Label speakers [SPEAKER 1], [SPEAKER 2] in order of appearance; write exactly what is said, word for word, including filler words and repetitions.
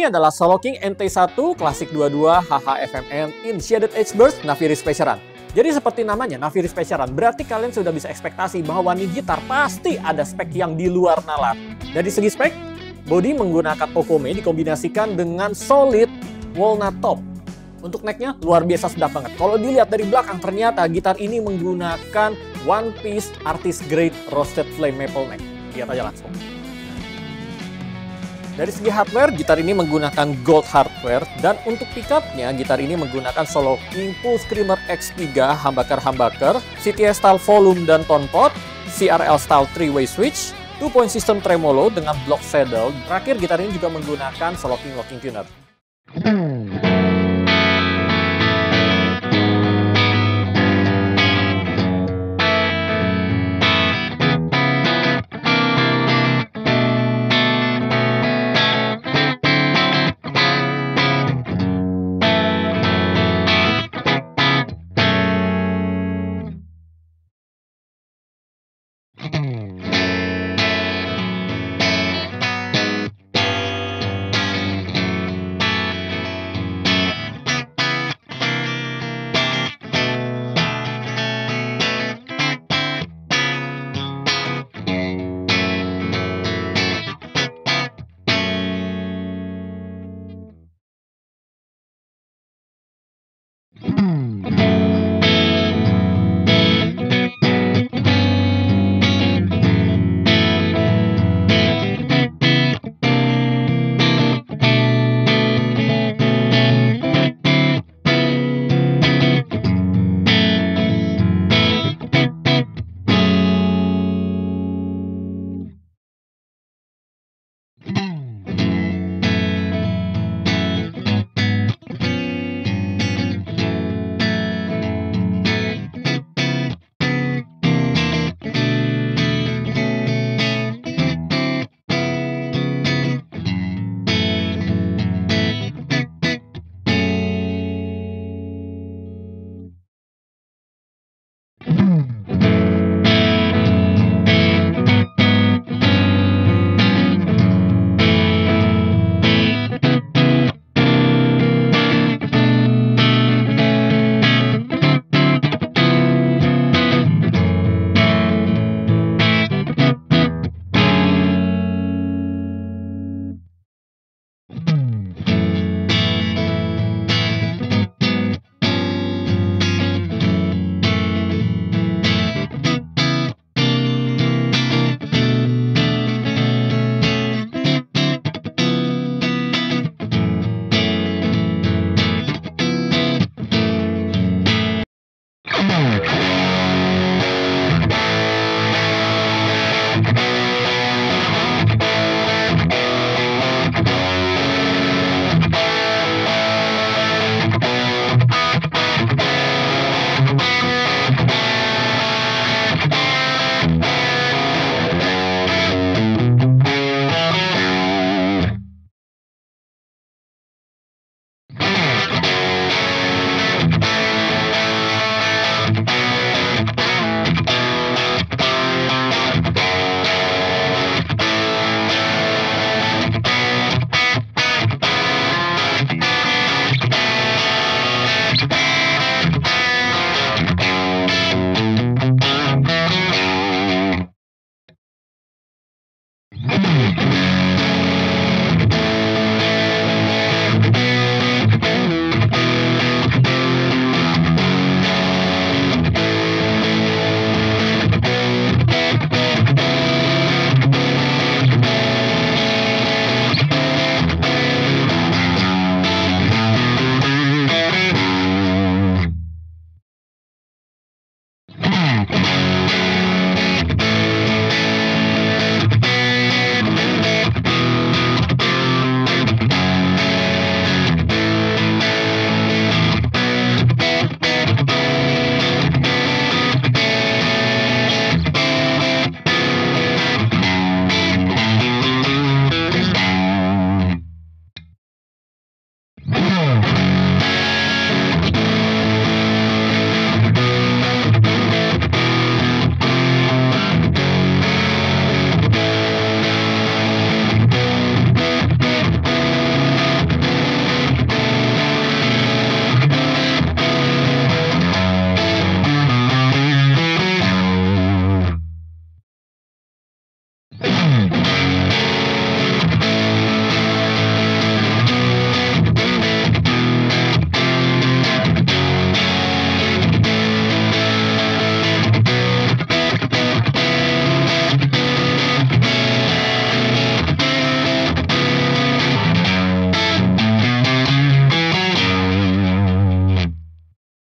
[SPEAKER 1] ini adalah Solo King N T satu Classic dua puluh dua H H F M N in Shaded Edge Burst Navieri Special Run. Jadi seperti namanya, Navieri Special Run, berarti kalian sudah bisa ekspektasi bahwa nih gitar pasti ada spek yang di luar nalar. Dari segi spek, bodi menggunakan Okome dikombinasikan dengan solid walnut top. Untuk necknya luar biasa sedap banget. Kalau dilihat dari belakang, ternyata gitar ini menggunakan one piece artist grade roasted flame maple neck. Lihat aja langsung. Dari segi hardware, gitar ini menggunakan gold hardware, dan untuk pickupnya, gitar ini menggunakan Solo King Pulse Screamer X tiga humbucker-humbucker, C T S style volume dan tone pot, C R L style three way switch, two point system tremolo dengan block saddle. Terakhir, gitar ini juga menggunakan Solo King locking tuner.